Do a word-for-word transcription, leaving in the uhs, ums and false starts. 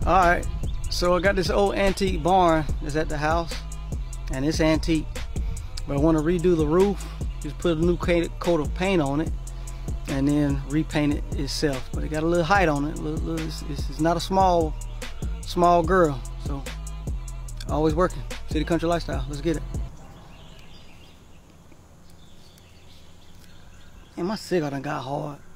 Alright, so I got this old antique barn that's at the house, and it's antique, but I want to redo the roof, just put a new coat of paint on it, and then repaint it itself. But it got a little height on it. Little, little, it's, it's not a small, small girl, so always working. City country lifestyle, let's get it. And my cigar done got hard.